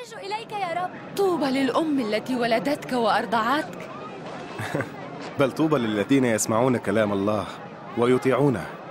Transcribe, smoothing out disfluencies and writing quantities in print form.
نرجو إليك يا رب. طوبى للأم التي ولدتك وأرضعتك. بل طوبى للذين يسمعون كلام الله ويطيعونه.